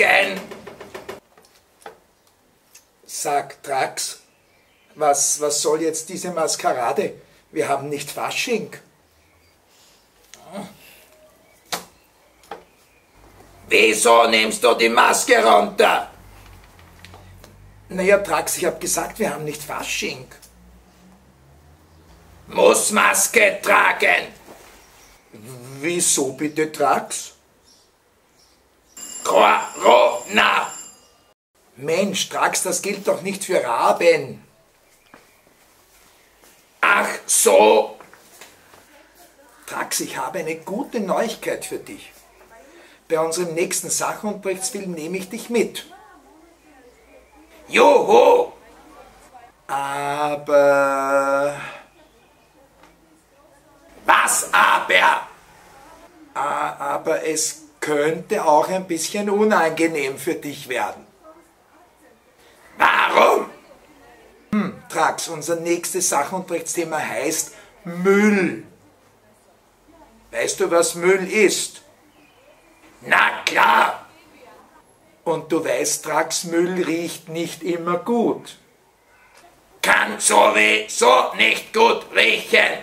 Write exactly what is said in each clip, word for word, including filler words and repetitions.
tragen. Sag, Drax, was, was soll jetzt diese Maskerade? Wir haben nicht Fasching. Wieso nimmst du die Maske runter? Naja, Drax, ich habe gesagt, wir haben nicht Fasching. Muss Maske tragen. Wieso bitte, Drax? Corona. Mensch, Drax, das gilt doch nicht für Raben. Ach so. Drax, ich habe eine gute Neuigkeit für dich. Bei unserem nächsten Sachunterrichtsfilm nehme ich dich mit. Juhu. Aber... Was aber? Aber es könnte auch ein bisschen unangenehm für dich werden. Warum? Hm, Drax, unser nächstes Sachunterrichtsthema heißt Müll. Weißt du, was Müll ist? Na klar. Und du weißt, Drax, Müll riecht nicht immer gut. Kann sowieso nicht gut riechen.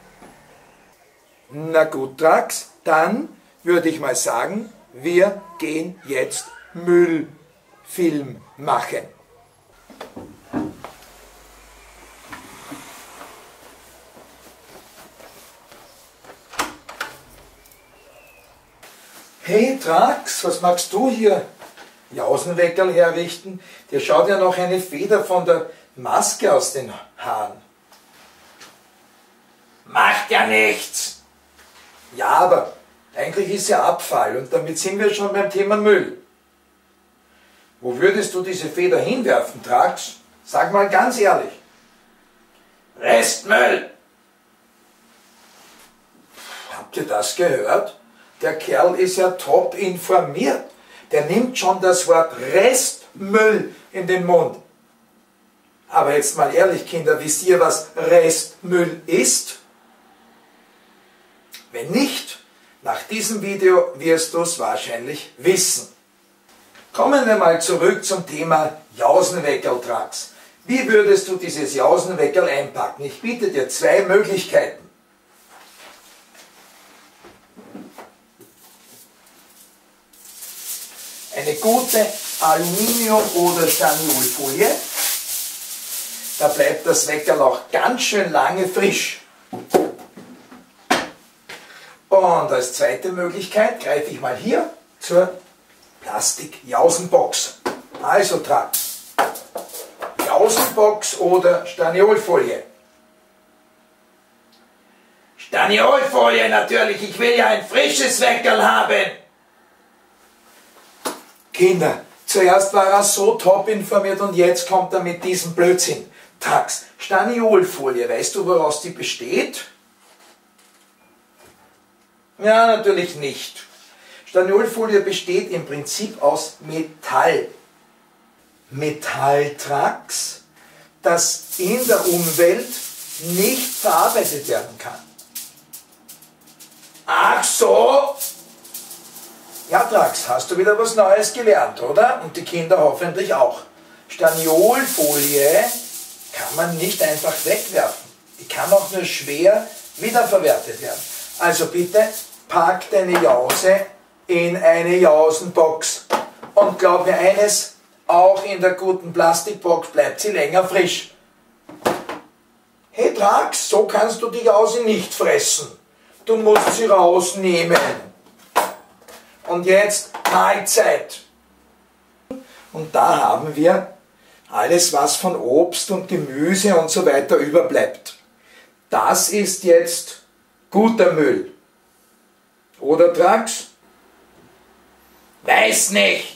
Na gut, Drax, dann würde ich mal sagen, wir gehen jetzt Müllfilm machen. Hey Drax, was magst du hier? Jausenweckerl herrichten? Dir schaut ja noch eine Feder von der Maske aus den Haaren. Macht ja nichts. Ja, aber eigentlich ist ja Abfall und damit sind wir schon beim Thema Müll. Wo würdest du diese Feder hinwerfen, Drax? Sag mal ganz ehrlich. Restmüll. Habt ihr das gehört? Der Kerl ist ja top informiert. Der nimmt schon das Wort Restmüll in den Mund. Aber jetzt mal ehrlich, Kinder, wisst ihr, was Restmüll ist? Wenn nicht, nach diesem Video wirst du es wahrscheinlich wissen. Kommen wir mal zurück zum Thema Jausenweckerl, Drax. Wie würdest du dieses Jausenweckerl einpacken? Ich biete dir zwei Möglichkeiten. Eine gute Aluminium- oder Staniolfolie. Da bleibt das Weckerl auch ganz schön lange frisch. Und als zweite Möglichkeit greife ich mal hier zur Plastik-Jausenbox. Also Drax, Jausenbox oder Staniolfolie? Staniolfolie natürlich, ich will ja ein frisches Weckerl haben. Kinder, zuerst war er so top informiert und jetzt kommt er mit diesem Blödsinn. Drax, Staniolfolie, weißt du, woraus die besteht? Ja, natürlich nicht. Staniolfolie besteht im Prinzip aus Metall. Metall, Drax, das in der Umwelt nicht verarbeitet werden kann. Ach so. Ja, Drax, hast du wieder was Neues gelernt, oder? Und die Kinder hoffentlich auch. Staniolfolie kann man nicht einfach wegwerfen. Die kann auch nur schwer wiederverwertet werden. Also bitte, pack deine Jause in eine Jausenbox. Und glaub mir eines, auch in der guten Plastikbox bleibt sie länger frisch. Hey Drax, so kannst du die Jause nicht fressen. Du musst sie rausnehmen. Und jetzt Mahlzeit. Und da haben wir alles, was von Obst und Gemüse und so weiter überbleibt. Das ist jetzt guter Müll. Oder Drax? Weiß nicht.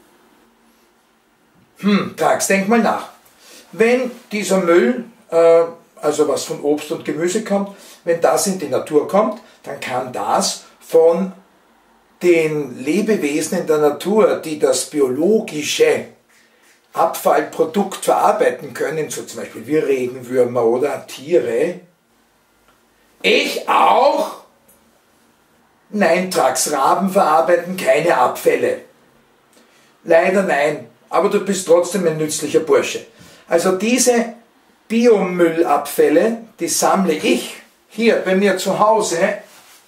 Hm, Drax, denk mal nach. Wenn dieser Müll, äh, also was von Obst und Gemüse kommt, wenn das in die Natur kommt, dann kann das von den Lebewesen in der Natur, die das biologische Abfallprodukt verarbeiten können, so zum Beispiel wie Regenwürmer oder Tiere. Ich auch? Nein, Drax, Raben verarbeiten keine Abfälle. Leider nein, aber du bist trotzdem ein nützlicher Bursche. Also diese Biomüllabfälle, die sammle ich hier bei mir zu Hause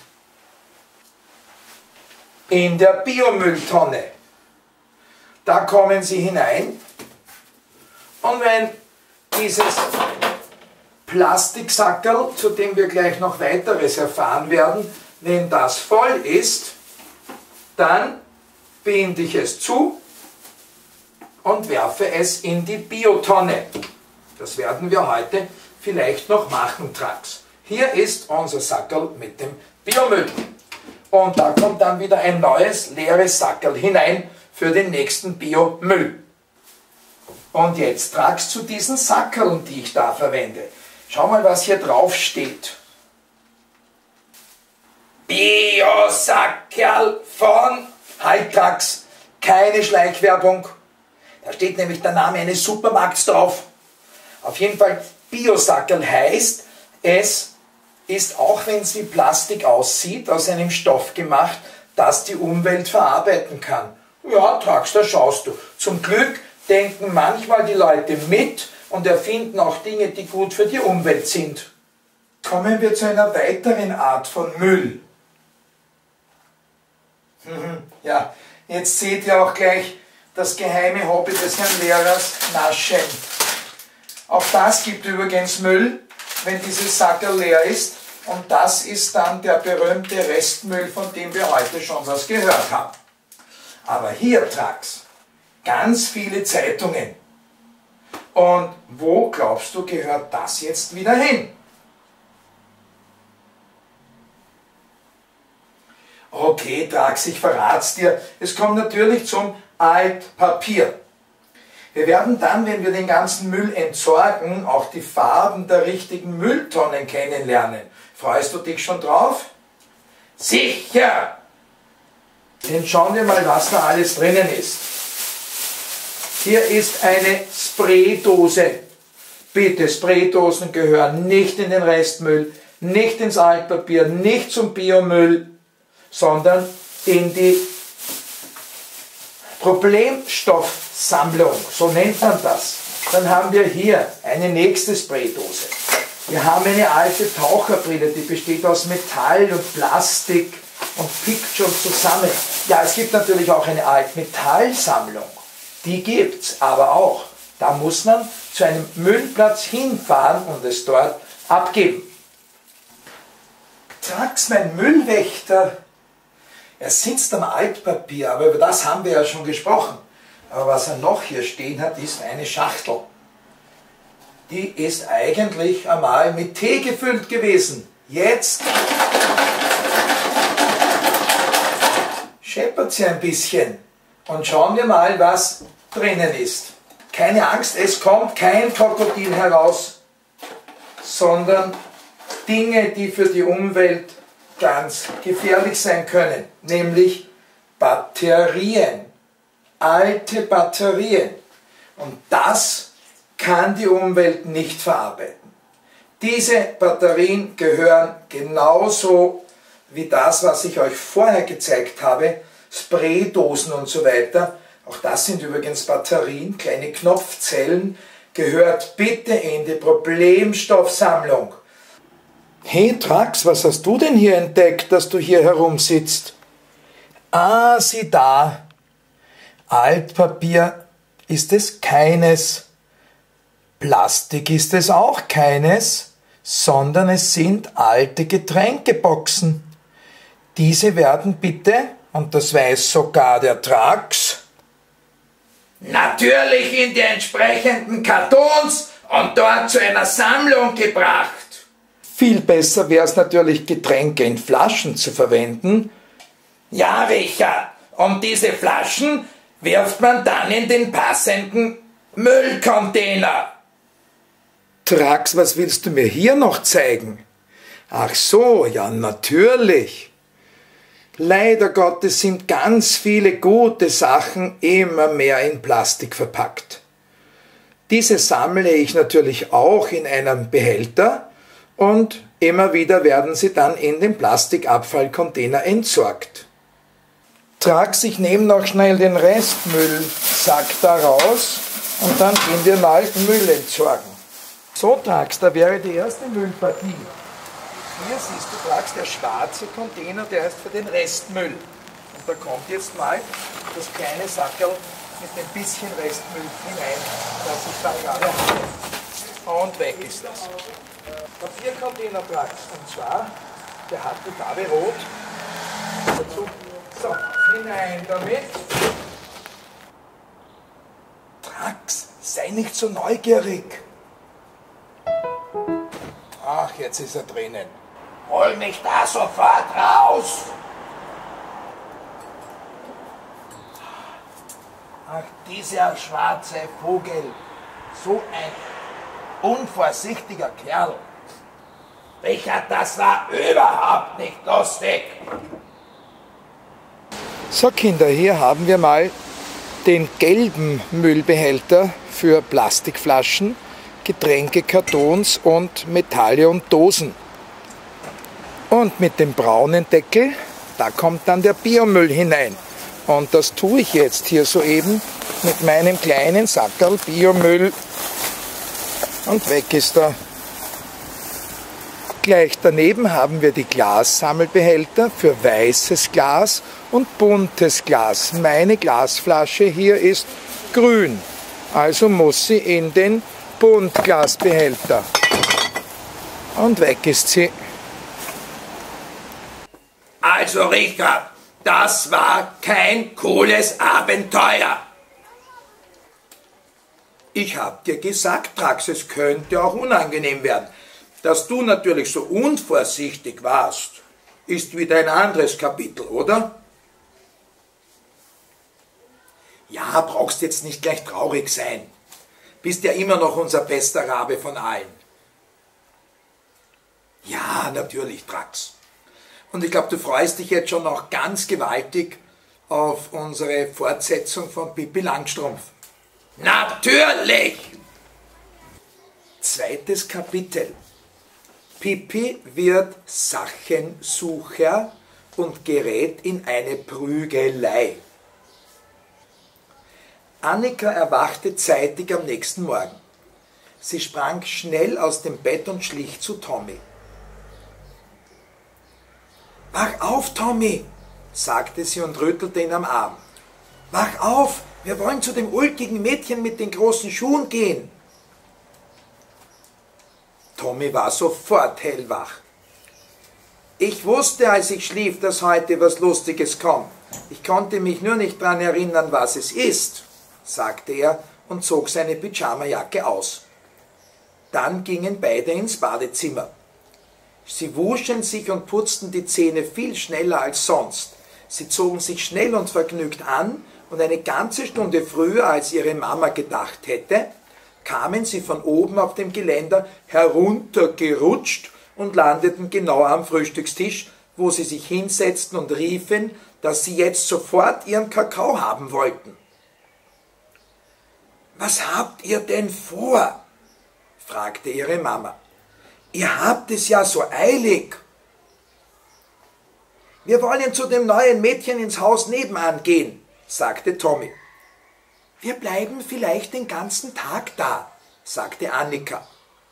in der Biomülltonne. Da kommen sie hinein und wenn dieses Plastiksackerl, zu dem wir gleich noch weiteres erfahren werden, wenn das voll ist, dann binde ich es zu und werfe es in die Biotonne. Das werden wir heute vielleicht noch machen, Trax. Hier ist unser Sackerl mit dem Biomüll. Und da kommt dann wieder ein neues, leeres Sackerl hinein für den nächsten Biomüll. Und jetzt Trax zu diesen Sackerln, die ich da verwende. Schau mal, was hier drauf steht. Bio-Sackerl von Haltrax. Keine Schleichwerbung. Da steht nämlich der Name eines Supermarkts drauf. Auf jeden Fall, Bio-Sackerl heißt, es ist, auch wenn es wie Plastik aussieht, aus einem Stoff gemacht, das die Umwelt verarbeiten kann. Ja, Trax, da schaust du. Zum Glück denken manchmal die Leute mit und erfinden auch Dinge, die gut für die Umwelt sind. Kommen wir zu einer weiteren Art von Müll. Ja, jetzt seht ihr auch gleich das geheime Hobby des Herrn Lehrers, Naschen. Auch das gibt übrigens Müll, wenn dieses Sackerl leer ist. Und das ist dann der berühmte Restmüll, von dem wir heute schon was gehört haben. Aber hier, Trax, ganz viele Zeitungen. Und wo, glaubst du, gehört das jetzt wieder hin? Okay, Trax, ich verrat's dir. Es kommt natürlich zum Altpapier. Wir werden dann, wenn wir den ganzen Müll entsorgen, auch die Farben der richtigen Mülltonnen kennenlernen. Freust du dich schon drauf? Sicher! Dann schauen wir mal, was da alles drinnen ist. Hier ist eine Spraydose. Bitte, Spraydosen gehören nicht in den Restmüll, nicht ins Altpapier, nicht zum Biomüll, sondern in die Problemstoffsammlung, so nennt man das. Dann haben wir hier eine nächste Spraydose. Wir haben eine alte Taucherbrille, die besteht aus Metall und Plastik und pickt schon zusammen. Ja, es gibt natürlich auch eine Altmetallsammlung. Die gibt's aber auch. Da muss man zu einem Müllplatz hinfahren und es dort abgeben. Trax, mein Müllwächter, er sitzt am Altpapier, aber über das haben wir ja schon gesprochen. Aber was er noch hier stehen hat, ist eine Schachtel. Die ist eigentlich einmal mit Tee gefüllt gewesen. Jetzt scheppert sie ein bisschen. Und schauen wir mal, was drinnen ist. Keine Angst, es kommt kein Krokodil heraus, sondern Dinge, die für die Umwelt ganz gefährlich sein können, nämlich Batterien, alte Batterien. Und das kann die Umwelt nicht verarbeiten. Diese Batterien gehören genauso wie das, was ich euch vorher gezeigt habe, Spraydosen und so weiter, auch das sind übrigens Batterien, kleine Knopfzellen, gehört bitte in die Problemstoffsammlung. Hey Trax, was hast du denn hier entdeckt, dass du hier herumsitzt? Ah, sieh da. Altpapier ist es keines. Plastik ist es auch keines, sondern es sind alte Getränkeboxen. Diese werden bitte, und das weiß sogar der Trax, natürlich in die entsprechenden Kartons und dort zu einer Sammlung gebracht. Viel besser wäre es natürlich, Getränke in Flaschen zu verwenden. Ja, Richard, und diese Flaschen wirft man dann in den passenden Müllcontainer. Trax, was willst du mir hier noch zeigen? Ach so, ja natürlich. Leider Gottes sind ganz viele gute Sachen immer mehr in Plastik verpackt. Diese sammle ich natürlich auch in einem Behälter und immer wieder werden sie dann in den Plastikabfallcontainer entsorgt. Trax, ich nehme noch schnell den Restmüllsack da raus und dann gehen wir mal Müll entsorgen. So, Trax, da wäre die erste Müllpartie. Hier siehst du, Trax, der schwarze Container, der ist für den Restmüll. Und da kommt jetzt mal das kleine Sackerl mit ein bisschen Restmüll hinein, das ich da gerade habe. Und weg ist das. Papiercontainer, Trax, und zwar, der hat die Farbe rot. Dazu. So, hinein damit. Trax, sei nicht so neugierig. Ach, jetzt ist er drinnen. Hol mich da sofort raus! Ach, dieser schwarze Vogel. So ein unvorsichtiger Kerl. Richard, das war überhaupt nicht lustig. So, Kinder, hier haben wir mal den gelben Müllbehälter für Plastikflaschen, Getränke, Kartons und Metalle und Dosen. Und mit dem braunen Deckel, da kommt dann der Biomüll hinein. Und das tue ich jetzt hier soeben mit meinem kleinen Sackerl Biomüll. Und weg ist er. Gleich daneben haben wir die Glassammelbehälter für weißes Glas und buntes Glas. Meine Glasflasche hier ist grün, also muss sie in den Buntglasbehälter. Und weg ist sie. Also Richard, das war kein cooles Abenteuer. Ich hab dir gesagt, Trax, es könnte auch unangenehm werden. Dass du natürlich so unvorsichtig warst, ist wieder ein anderes Kapitel, oder? Ja, brauchst jetzt nicht gleich traurig sein. Bist ja immer noch unser bester Rabe von allen. Ja, natürlich, Trax. Und ich glaube, du freust dich jetzt schon noch ganz gewaltig auf unsere Fortsetzung von Pippi Langstrumpf. Natürlich! Zweites Kapitel. Pippi wird Sachensucher und gerät in eine Prügelei. Annika erwachte zeitig am nächsten Morgen. Sie sprang schnell aus dem Bett und schlich zu Tommy. »Wach auf, Tommy«, sagte sie und rüttelte ihn am Arm. »Wach auf, wir wollen zu dem ulkigen Mädchen mit den großen Schuhen gehen.« Tommy war sofort hellwach. »Ich wusste, als ich schlief, dass heute was Lustiges kommt. Ich konnte mich nur nicht daran erinnern, was es ist«, sagte er und zog seine Pyjamajacke aus. Dann gingen beide ins Badezimmer. Sie wuschen sich und putzten die Zähne viel schneller als sonst. Sie zogen sich schnell und vergnügt an und eine ganze Stunde früher, als ihre Mama gedacht hätte, kamen sie von oben auf dem Geländer heruntergerutscht und landeten genau am Frühstückstisch, wo sie sich hinsetzten und riefen, dass sie jetzt sofort ihren Kakao haben wollten. »Was habt ihr denn vor?« fragte ihre Mama. »Ihr habt es ja so eilig.« »Wir wollen zu dem neuen Mädchen ins Haus nebenan gehen«, sagte Tommy. »Wir bleiben vielleicht den ganzen Tag da«, sagte Annika.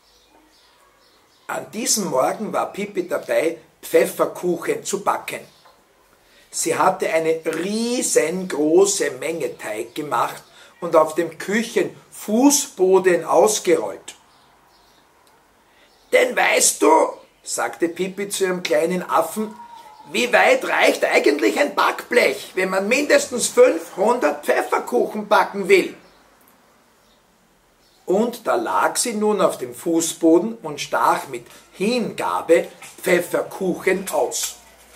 An diesem Morgen war Pippi dabei, Pfefferkuchen zu backen. Sie hatte eine riesengroße Menge Teig gemacht und auf dem Küchenfußboden ausgerollt. »Denn weißt du«, sagte Pippi zu ihrem kleinen Affen, »wie weit reicht eigentlich ein Backblech, wenn man mindestens fünfhundert Pfefferkuchen backen will?« Und da lag sie nun auf dem Fußboden und stach mit Hingabe Pfefferkuchen aus.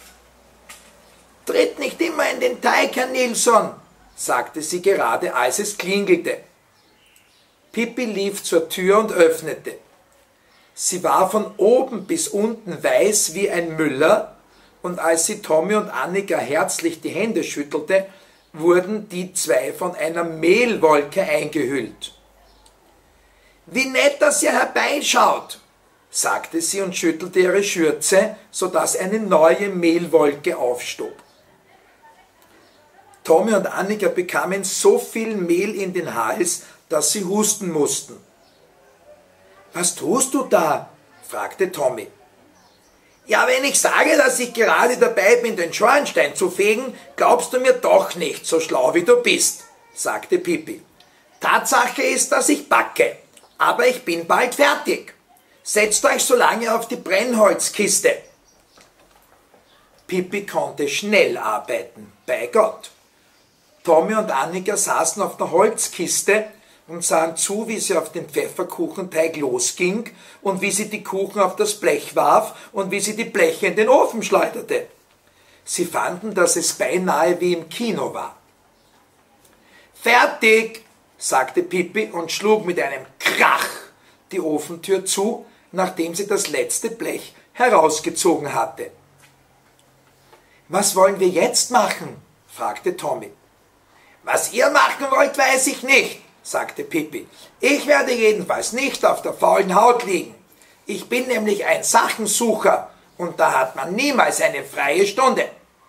»Tritt nicht immer in den Teig, Herr Nilsson«, sagte sie gerade, als es klingelte. Pippi lief zur Tür und öffnete. Sie war von oben bis unten weiß wie ein Müller, und als sie Tommy und Annika herzlich die Hände schüttelte, wurden die zwei von einer Mehlwolke eingehüllt. »Wie nett, dass ihr herbeischaut«, sagte sie und schüttelte ihre Schürze, sodass eine neue Mehlwolke aufstob. Tommy und Annika bekamen so viel Mehl in den Hals, dass sie husten mussten. »Was tust du da?« fragte Tommy. »Ja, wenn ich sage, dass ich gerade dabei bin, den Schornstein zu fegen, glaubst du mir doch nicht, so schlau wie du bist«, sagte Pippi. »Tatsache ist, dass ich backe, aber ich bin bald fertig. Setzt euch so lange auf die Brennholzkiste.« Pippi konnte schnell arbeiten, bei Gott. Tommy und Annika saßen auf der Holzkiste und sahen zu, wie sie auf den Pfefferkuchenteig losging und wie sie die Kuchen auf das Blech warf und wie sie die Bleche in den Ofen schleuderte. Sie fanden, dass es beinahe wie im Kino war. »Fertig«, sagte Pippi und schlug mit einem Krach die Ofentür zu, nachdem sie das letzte Blech herausgezogen hatte. »Was wollen wir jetzt machen?« fragte Tommy. »Was ihr machen wollt, weiß ich nicht«, sagte Pippi. »Ich werde jedenfalls nicht auf der faulen Haut liegen. Ich bin nämlich ein Sachensucher und da hat man niemals eine freie Stunde.«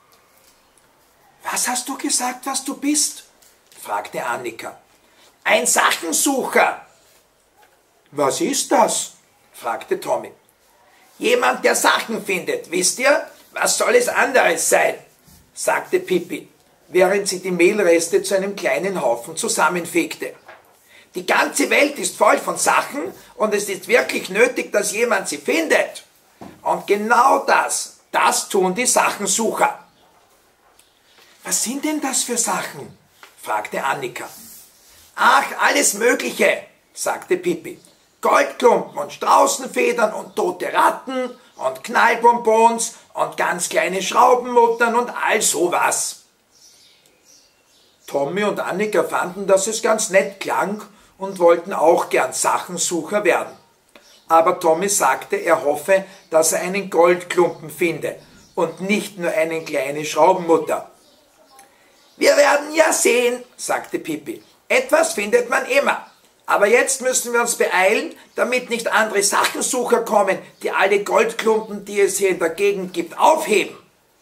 »Was hast du gesagt, was du bist?« fragte Annika. »Ein Sachensucher.« »Was ist das?« fragte Tommy. »Jemand, der Sachen findet, wisst ihr? Was soll es anderes sein?« sagte Pippi, während sie die Mehlreste zu einem kleinen Haufen zusammenfegte. »Die ganze Welt ist voll von Sachen und es ist wirklich nötig, dass jemand sie findet. Und genau das, das tun die Sachensucher.« »Was sind denn das für Sachen?« fragte Annika. »Ach, alles Mögliche«, sagte Pippi. »Goldklumpen und Straußenfedern und tote Ratten und Knallbonbons und ganz kleine Schraubenmuttern und all sowas.« Tommy und Annika fanden, dass es ganz nett klang und wollten auch gern Sachensucher werden. Aber Tommy sagte, er hoffe, dass er einen Goldklumpen finde und nicht nur eine kleine Schraubenmutter. »Wir werden ja sehen«, sagte Pippi. »Etwas findet man immer. Aber jetzt müssen wir uns beeilen, damit nicht andere Sachensucher kommen, die alle Goldklumpen, die es hier in der Gegend gibt, aufheben.«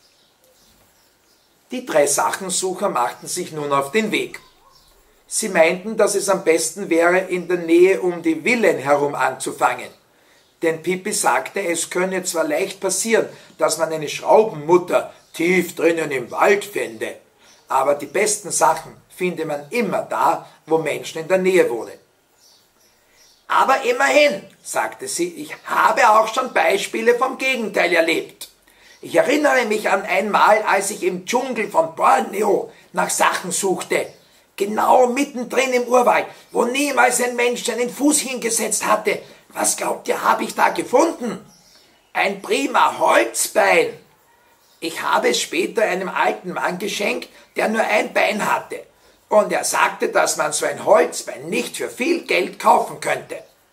Die drei Sachensucher machten sich nun auf den Weg. Sie meinten, dass es am besten wäre, in der Nähe um die Villen herum anzufangen. Denn Pippi sagte, es könne zwar leicht passieren, dass man eine Schraubenmutter tief drinnen im Wald fände, aber die besten Sachen finde man immer da, wo Menschen in der Nähe wohnen. »Aber immerhin«, sagte sie, »ich habe auch schon Beispiele vom Gegenteil erlebt. Ich erinnere mich an einmal, als ich im Dschungel von Borneo nach Sachen suchte, genau mittendrin im Urwald, wo niemals ein Mensch seinen Fuß hingesetzt hatte. Was glaubt ihr, habe ich da gefunden? Ein prima Holzbein. Ich habe es später einem alten Mann geschenkt, der nur ein Bein hatte. Und er sagte, dass man so ein Holzbein nicht für viel Geld kaufen könnte.«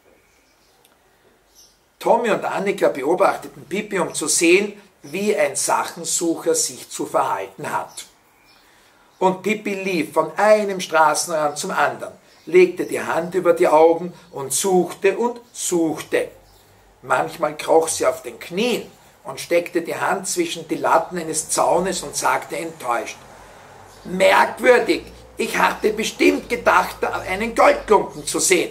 Tommy und Annika beobachteten Pippi, um zu sehen, wie ein Sachensucher sich zu verhalten hat. Und Pippi lief von einem Straßenrand zum anderen, legte die Hand über die Augen und suchte und suchte. Manchmal kroch sie auf den Knien und steckte die Hand zwischen die Latten eines Zaunes und sagte enttäuscht: »Merkwürdig, ich hatte bestimmt gedacht, einen Goldklumpen zu sehen.«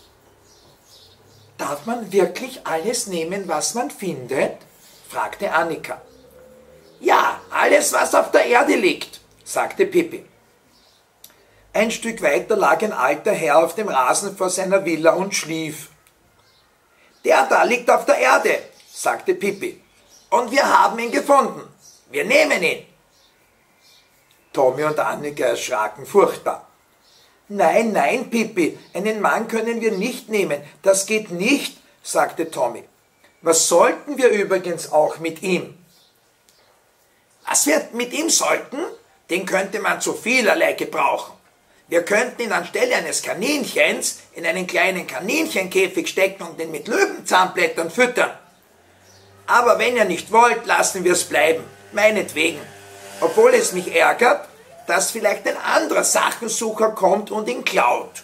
»Darf man wirklich alles nehmen, was man findet?« fragte Annika. »Ja, alles, was auf der Erde liegt«, sagte Pippi. Ein Stück weiter lag ein alter Herr auf dem Rasen vor seiner Villa und schlief. »Der da liegt auf der Erde«, sagte Pippi. »Und wir haben ihn gefunden. Wir nehmen ihn.« Tommy und Annika erschraken furchtbar. »Nein, nein, Pippi, einen Mann können wir nicht nehmen, das geht nicht«, sagte Tommy. »Was sollten wir übrigens auch mit ihm?« »Was wir mit ihm sollten? Den könnte man zu vielerlei gebrauchen. Wir könnten ihn anstelle eines Kaninchens in einen kleinen Kaninchenkäfig stecken und ihn mit Löwenzahnblättern füttern. Aber wenn ihr nicht wollt, lassen wir es bleiben, meinetwegen, obwohl es mich ärgert, dass vielleicht ein anderer Sachensucher kommt und ihn klaut.«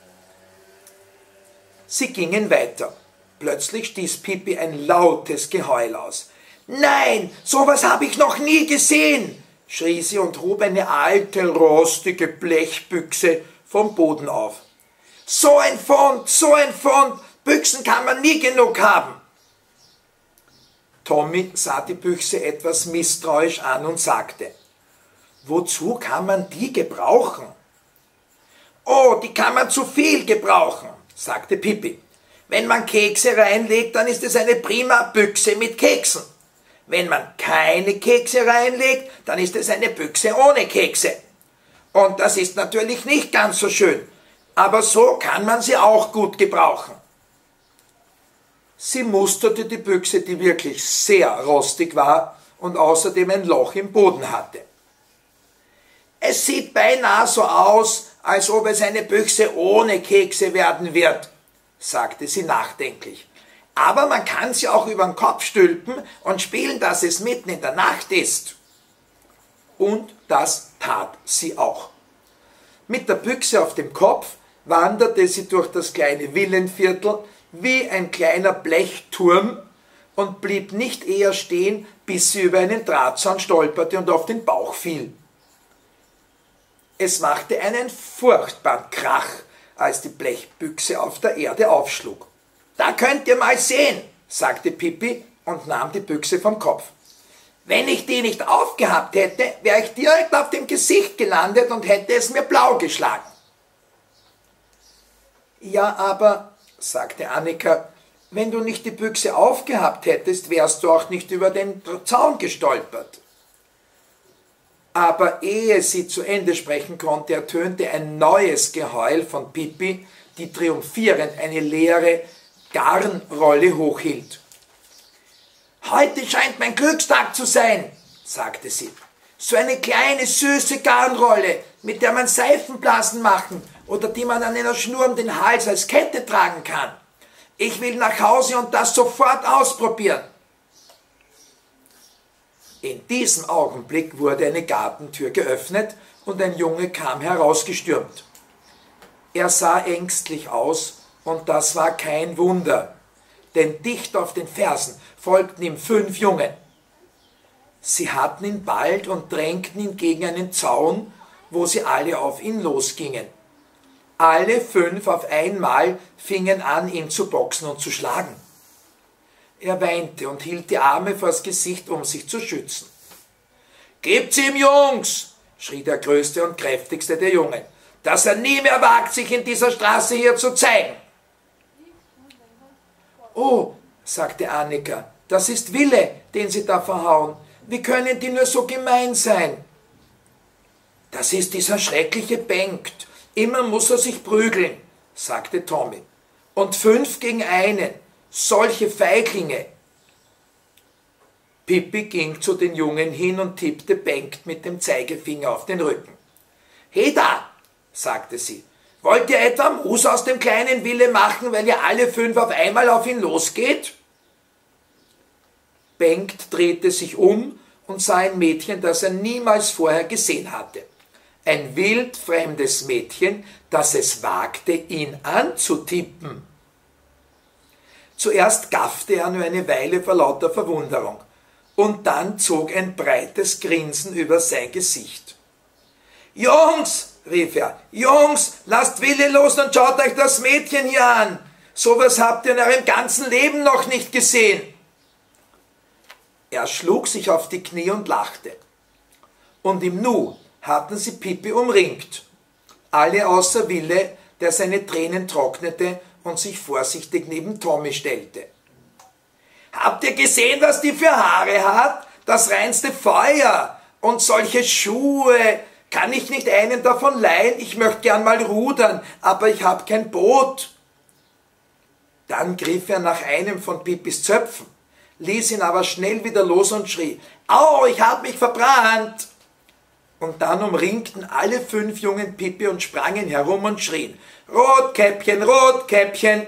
Sie gingen weiter. Plötzlich stieß Pippi ein lautes Geheul aus. »Nein, sowas habe ich noch nie gesehen«, schrie sie und hob eine alte, rostige Blechbüchse vom Boden auf. »So ein Fund, so ein Fund, Büchsen kann man nie genug haben!« Tommy sah die Büchse etwas misstrauisch an und sagte, »Wozu kann man die gebrauchen?« »Oh, die kann man zu viel gebrauchen«, sagte Pippi. »Wenn man Kekse reinlegt, dann ist es eine prima Büchse mit Keksen. Wenn man keine Kekse reinlegt, dann ist es eine Büchse ohne Kekse. Und das ist natürlich nicht ganz so schön, aber so kann man sie auch gut gebrauchen.« Sie musterte die Büchse, die wirklich sehr rostig war und außerdem ein Loch im Boden hatte. »Es sieht beinahe so aus, als ob es eine Büchse ohne Kekse werden wird«, sagte sie nachdenklich. »Aber man kann sie auch über den Kopf stülpen und spielen, dass es mitten in der Nacht ist.« Und das tat sie auch. Mit der Büchse auf dem Kopf wanderte sie durch das kleine Villenviertel wie ein kleiner Blechturm und blieb nicht eher stehen, bis sie über einen Drahtzaun stolperte und auf den Bauch fiel. Es machte einen furchtbaren Krach, als die Blechbüchse auf der Erde aufschlug. »Da könnt ihr mal sehen«, sagte Pippi und nahm die Büchse vom Kopf. »Wenn ich die nicht aufgehabt hätte, wäre ich direkt auf dem Gesicht gelandet und hätte es mir blau geschlagen.« »Ja, aber«, sagte Annika, »wenn du nicht die Büchse aufgehabt hättest, wärst du auch nicht über den Zaun gestolpert.« Aber ehe sie zu Ende sprechen konnte, ertönte ein neues Geheul von Pippi, die triumphierend eine leere Garnrolle hochhielt. »Heute scheint mein Glückstag zu sein«, sagte sie. »So eine kleine, süße Garnrolle, mit der man Seifenblasen machen oder die man an einer Schnur um den Hals als Kette tragen kann. Ich will nach Hause und das sofort ausprobieren.« In diesem Augenblick wurde eine Gartentür geöffnet und ein Junge kam herausgestürmt. Er sah ängstlich aus und das war kein Wunder, denn dicht auf den Fersen folgten ihm fünf Jungen. Sie hatten ihn bald und drängten ihn gegen einen Zaun, wo sie alle auf ihn losgingen. Alle fünf auf einmal fingen an, ihn zu boxen und zu schlagen. Er weinte und hielt die Arme vors Gesicht, um sich zu schützen. »Gebt's ihm, Jungs«, schrie der größte und kräftigste der Jungen, »dass er nie mehr wagt, sich in dieser Straße hier zu zeigen.« »Oh«, sagte Annika, »das ist Wille, den Sie da verhauen. Wie können die nur so gemein sein?« »Das ist dieser schreckliche Bengt. Immer muss er sich prügeln«, sagte Tommy. »Und fünf gegen einen. Solche Feiglinge.« Pippi ging zu den Jungen hin und tippte Bengt mit dem Zeigefinger auf den Rücken. »He da«, sagte sie, »wollt ihr etwa Mus aus dem kleinen Wille machen, weil ihr alle fünf auf einmal auf ihn losgeht?« Bengt drehte sich um und sah ein Mädchen, das er niemals vorher gesehen hatte. Ein wildfremdes Mädchen, das es wagte, ihn anzutippen. Zuerst gaffte er nur eine Weile vor lauter Verwunderung, und dann zog ein breites Grinsen über sein Gesicht. »Jungs«, rief er, »Jungs, lasst Wille los und schaut euch das Mädchen hier an. Sowas habt ihr in eurem ganzen Leben noch nicht gesehen.« Er schlug sich auf die Knie und lachte. Und im Nu hatten sie Pippi umringt. Alle außer Wille, der seine Tränen trocknete und sich vorsichtig neben Tommy stellte. »Habt ihr gesehen, was die für Haare hat? Das reinste Feuer. Und solche Schuhe. Kann ich nicht einen davon leihen? Ich möchte gern mal rudern, aber ich habe kein Boot.« Dann griff er nach einem von Pippis Zöpfen, ließ ihn aber schnell wieder los und schrie, »Au, ich habe mich verbrannt!« Und dann umringten alle fünf Jungen Pippi und sprangen herum und schrien, »Rotkäppchen, Rotkäppchen!«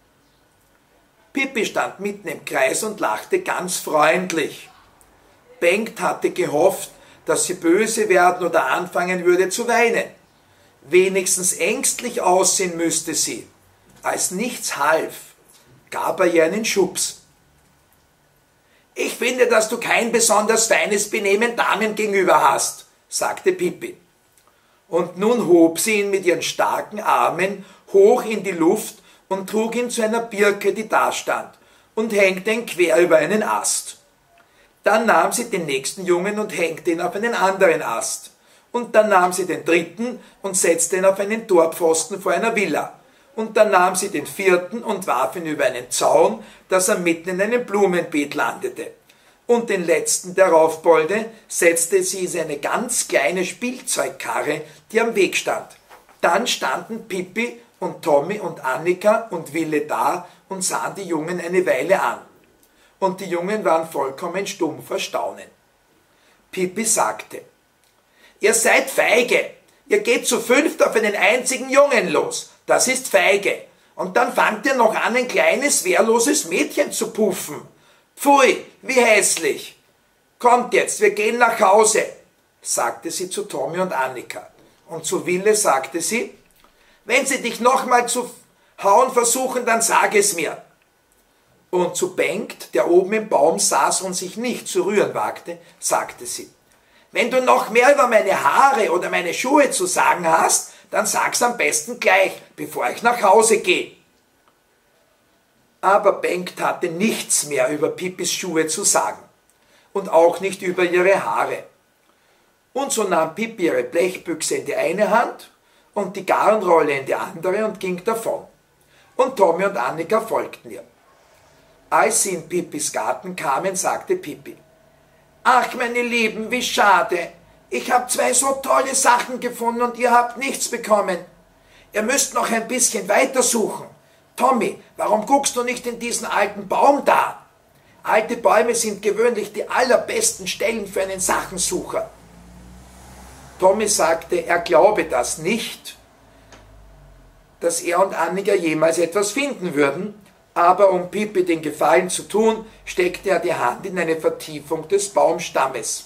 Pippi stand mitten im Kreis und lachte ganz freundlich. Bengt hatte gehofft, dass sie böse werden oder anfangen würde zu weinen. Wenigstens ängstlich aussehen müsste sie. Als nichts half, gab er ihr einen Schubs. Ich finde, dass du kein besonders feines Benehmen Damen gegenüber hast, sagte Pippi. Und nun hob sie ihn mit ihren starken Armen hoch in die Luft und trug ihn zu einer Birke, die da stand, und hängte ihn quer über einen Ast. Dann nahm sie den nächsten Jungen und hängte ihn auf einen anderen Ast. Und dann nahm sie den dritten und setzte ihn auf einen Torpfosten vor einer Villa. Und dann nahm sie den vierten und warf ihn über einen Zaun, dass er mitten in einem Blumenbeet landete. Und den letzten, der raufbolde, setzte sie in eine ganz kleine Spielzeugkarre, die am Weg stand. Dann standen Pippi und Tommy und Annika und Wille da und sahen die Jungen eine Weile an. Und die Jungen waren vollkommen stumm vor Staunen. Pippi sagte: Ihr seid feige, ihr geht zu fünft auf einen einzigen Jungen los, das ist feige. Und dann fangt ihr noch an, ein kleines, wehrloses Mädchen zu puffen. Pfui, wie hässlich. Kommt jetzt, wir gehen nach Hause, sagte sie zu Tommy und Annika. Und zu Wille sagte sie: Wenn sie dich nochmal zu hauen versuchen, dann sag es mir. Und zu Bengt, der oben im Baum saß und sich nicht zu rühren wagte, sagte sie: Wenn du noch mehr über meine Haare oder meine Schuhe zu sagen hast, dann sag's am besten gleich, bevor ich nach Hause gehe. Aber Bengt hatte nichts mehr über Pippis Schuhe zu sagen und auch nicht über ihre Haare. Und so nahm Pippi ihre Blechbüchse in die eine Hand und die Garnrolle in die andere und ging davon. Und Tommy und Annika folgten ihr. Als sie in Pippis Garten kamen, sagte Pippi: Ach, meine Lieben, wie schade. Ich habe zwei so tolle Sachen gefunden und ihr habt nichts bekommen. Ihr müsst noch ein bisschen weiter suchen. Tommy, warum guckst du nicht in diesen alten Baum da? Alte Bäume sind gewöhnlich die allerbesten Stellen für einen Sachensucher. Tommy sagte, er glaube das nicht, dass er und Annika jemals etwas finden würden, aber um Pippi den Gefallen zu tun, steckte er die Hand in eine Vertiefung des Baumstammes.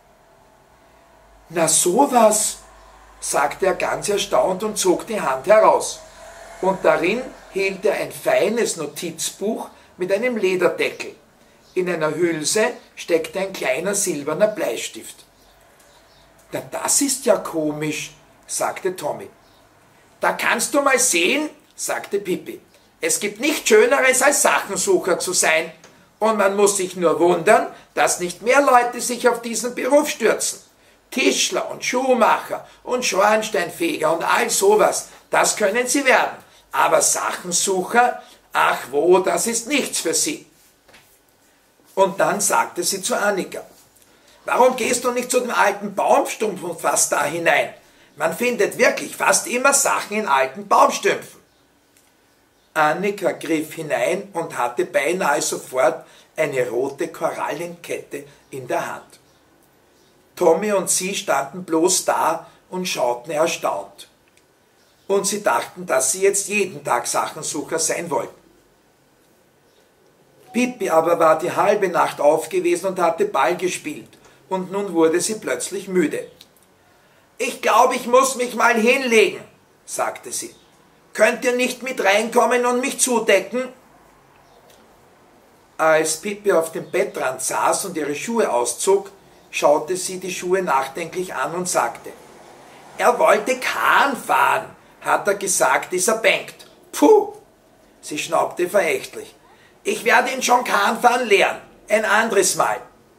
Na sowas, sagte er ganz erstaunt und zog die Hand heraus. Und darin hielt er ein feines Notizbuch mit einem Lederdeckel. In einer Hülse steckte ein kleiner silberner Bleistift. Na, das ist ja komisch, sagte Tommy. Da kannst du mal sehen, sagte Pippi. Es gibt nichts Schöneres als Sachensucher zu sein. Und man muss sich nur wundern, dass nicht mehr Leute sich auf diesen Beruf stürzen. Tischler und Schuhmacher und Schornsteinfeger und all sowas, das können sie werden. Aber Sachensucher, ach wo, das ist nichts für sie. Und dann sagte sie zu Annika: Warum gehst du nicht zu dem alten Baumstumpf und fasst da hinein? Man findet wirklich fast immer Sachen in alten Baumstümpfen. Annika griff hinein und hatte beinahe sofort eine rote Korallenkette in der Hand. Tommy und sie standen bloß da und schauten erstaunt. Und sie dachten, dass sie jetzt jeden Tag Sachensucher sein wollten. Pippi aber war die halbe Nacht aufgewesen und hatte Ball gespielt, und nun wurde sie plötzlich müde. Ich glaube, ich muss mich mal hinlegen, sagte sie. Könnt ihr nicht mit reinkommen und mich zudecken? Als Pippi auf dem Bettrand saß und ihre Schuhe auszog, schaute sie die Schuhe nachdenklich an und sagte: Er wollte Kahn fahren, hat er gesagt, dieser Bengt. Puh! Sie schnaubte verächtlich. Ich werde ihn schon Kahn fahren lernen, ein anderes Mal.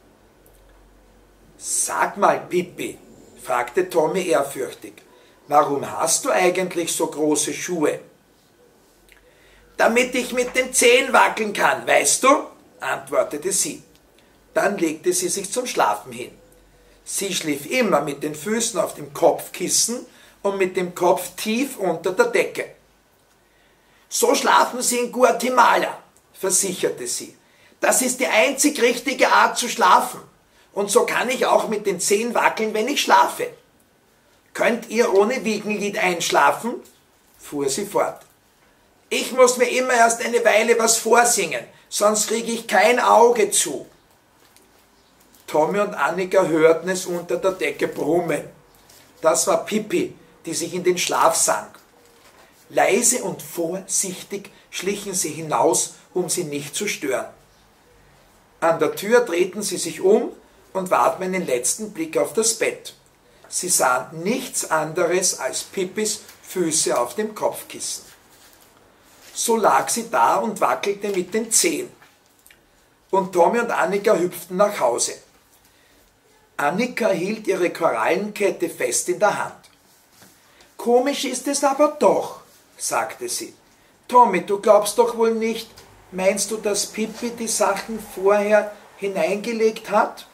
Sag mal, Pippi, fragte Tommy ehrfürchtig, warum hast du eigentlich so große Schuhe? Damit ich mit den Zehen wackeln kann, weißt du, antwortete sie. Dann legte sie sich zum Schlafen hin. Sie schlief immer mit den Füßen auf dem Kopfkissen und mit dem Kopf tief unter der Decke. So schlafen sie in Guatemala, versicherte sie. Das ist die einzig richtige Art zu schlafen. Und so kann ich auch mit den Zehen wackeln, wenn ich schlafe. Könnt ihr ohne Wiegenlied einschlafen? Fuhr sie fort. Ich muss mir immer erst eine Weile was vorsingen, sonst kriege ich kein Auge zu. Tommy und Annika hörten es unter der Decke brummen. Das war Pippi, die sich in den Schlaf sank. Leise und vorsichtig schlichen sie hinaus, um sie nicht zu stören. An der Tür drehten sie sich um und warfen einen letzten Blick auf das Bett. Sie sahen nichts anderes als Pippis Füße auf dem Kopfkissen. So lag sie da und wackelte mit den Zehen. Und Tommy und Annika hüpften nach Hause. Annika hielt ihre Korallenkette fest in der Hand. Komisch ist es aber doch, sagte sie. Tommy, du glaubst doch wohl nicht, meinst du, dass Pippi die Sachen vorher hineingelegt hat?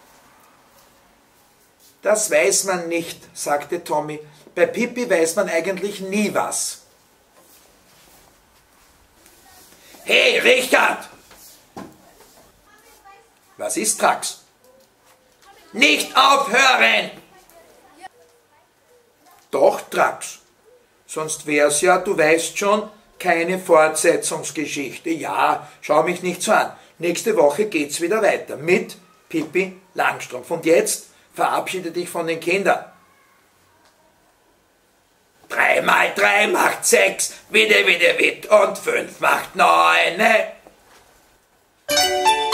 Das weiß man nicht, sagte Tommy. Bei Pippi weiß man eigentlich nie was. Hey, Richard! Was ist, Drax? Nicht aufhören! Doch, Drax. Sonst wär's ja, du weißt schon, keine Fortsetzungsgeschichte. Ja, schau mich nicht so an. Nächste Woche geht's wieder weiter mit Pippi Langstrumpf. Und jetzt verabschiede dich von den Kindern. Drei mal drei macht sechs, wieder, wieder, wit und fünf macht neun.